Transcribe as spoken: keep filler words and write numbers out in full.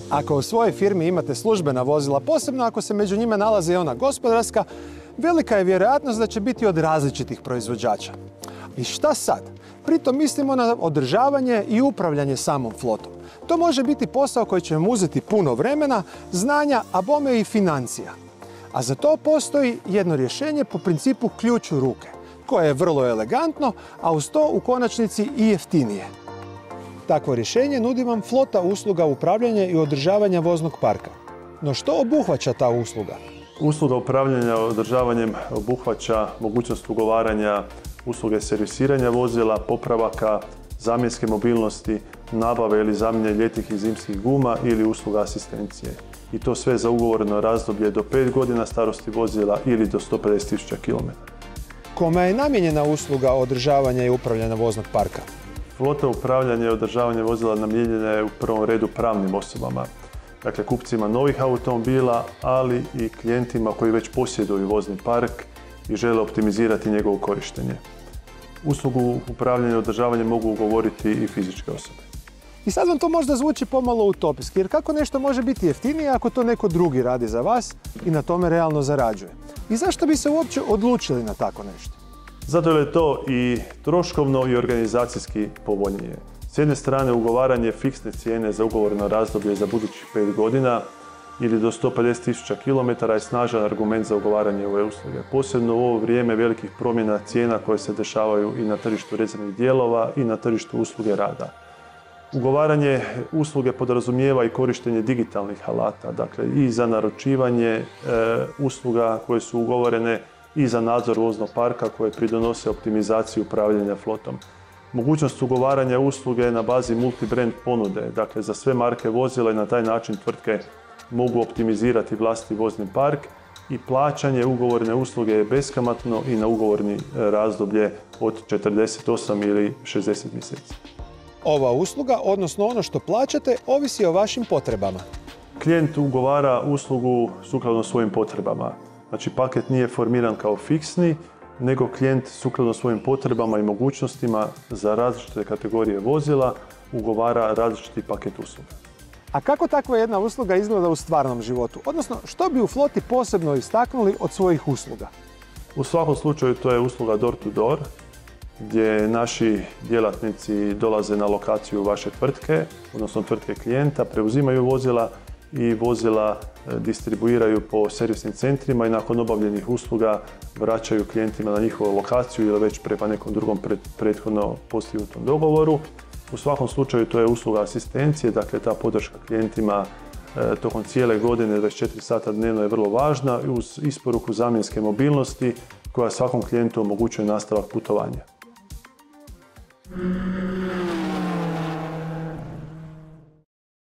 Ako u svojoj firmi imate službena vozila, posebno ako se među njima nalaze i ona gospodarska, velika je vjerojatnost da će biti od različitih proizvođača. I šta sad? Pritom mislimo na održavanje i upravljanje samom flotom. To može biti posao koji će vam uzeti puno vremena, znanja, a bome i financija. A za to postoji jedno rješenje po principu ključ u ruke, koje je vrlo elegantno, a uz to u konačnici i jeftinije. Takvo rješenje nudi vam flota usluga upravljanja i održavanja voznog parka. No što obuhvaća ta usluga? Usluga upravljanja održavanjem obuhvaća mogućnost ugovaranja usluge servisiranja vozila, popravaka, zamjenske mobilnosti, nabave ili zamjene ljetnih i zimskih guma ili usluga asistencije. I to sve za ugovorno razdoblje do pet godina starosti vozila ili do sto pedeset tisuća kilometara. Kome je namijenjena usluga održavanja i upravljanja voznog parka? Flota upravljanja i održavanja vozila namijenjena je u prvom redu pravnim osobama. Dakle, kupcima novih automobila, ali i klijentima koji već posjeduju vozni park i žele optimizirati njegovo korištenje. Uslugu upravljanja i održavanja mogu ugovoriti i fizičke osobe. I sad vam to možda zvuči pomalo utopijski, jer kako nešto može biti jeftinije ako to neko drugi radi za vas i na tome realno zarađuje? I zašto bi se uopće odlučili na tako nešto? Zato je to i troškovno i organizacijski povoljnije. S jedne strane, ugovaranje fiksne cijene za ugovorno razdoblje za budućih pet godina ili do sto pedeset tisuća kilometara je snažan argument za ugovaranje ove usluge. Posebno u ovo vrijeme velikih promjena cijena koje se dešavaju i na tržištu rezervnih dijelova i na tržištu usluge rada. Ugovaranje usluge podrazumijeva i korištenje digitalnih alata, dakle i za naručivanje e, usluga koje su ugovorene i za nadzor voznog parka koje pridonose optimizaciji upravljanja flotom. Mogućnost ugovaranja usluge na bazi multibrand ponude, dakle za sve marke vozila i na taj način tvrtke mogu optimizirati vlastiti vozni park i plaćanje ugovorne usluge je beskamatno i na ugovorni razdoblje od četrdeset osam ili šezdeset mjeseci. Ova usluga, odnosno ono što plaćate, ovisi o vašim potrebama. Klijent ugovara uslugu sukladno svojim potrebama. Znači, paket nije formiran kao fiksni, nego klijent sukladno svojim potrebama i mogućnostima za različite kategorije vozila ugovara različiti paket usluga. A kako takva jedna usluga izgleda u stvarnom životu? Odnosno, što bi u floti posebno istaknuli od svojih usluga? U svakom slučaju to je usluga door to door, gdje naši djelatnici dolaze na lokaciju vaše tvrtke, odnosno tvrtke klijenta, preuzimaju vozila i vozila distribuiraju po servisnim centrima i nakon obavljenih usluga vraćaju klijentima na njihovu lokaciju ili već prema nekom drugom prethodno postignutom dogovoru. U svakom slučaju to je usluga asistencije, dakle ta podrška klijentima e, tokom cijele godine, dvadeset četiri sata dnevno je vrlo važna uz isporuku zamjenske mobilnosti koja svakom klijentu omogućuje nastavak putovanja.